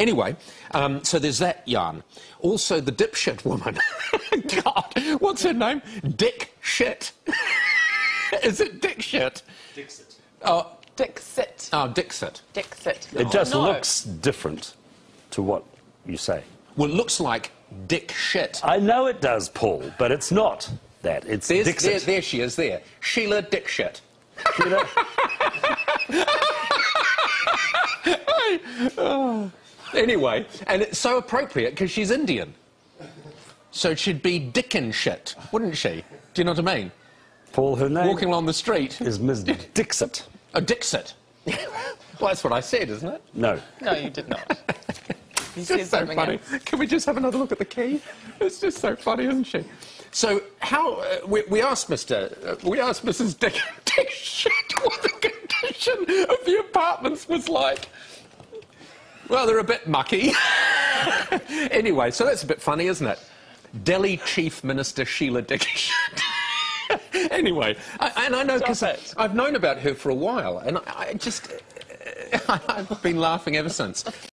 Anyway, so there's that yarn. Also, the dipshit woman. God, what's her name? Dick Shit. Is it Dick Shit? Dixit. Oh, Dixit. oh, Dixit. Dixit. It just No. looks different to what you say. Well, it looks like Dick Shit. I know it does, Paul, but it's not that. It's Dixit. There she is, there. Sheila Dick Shit. Sheila? Anyway, and it's so appropriate because she's Indian. So she'd be Dickin Shit, wouldn't she? Do you know what I mean? Paul, her name Walking along the street. is Ms. Dixit. Oh, Dixit. Well, that's what I said, isn't it? No. No, you did not. You It's said just so something funny. else. Can we just have another look at the key? It's just so funny, isn't she? So, how we asked Mrs. Dick Shit what the condition of the apartments was like. Well, they're a bit mucky. Anyway, so that's a bit funny, isn't it? Delhi Chief Minister Sheila Dick Shit. Anyway, and I know because I've known about her for a while, and I just I've been laughing ever since.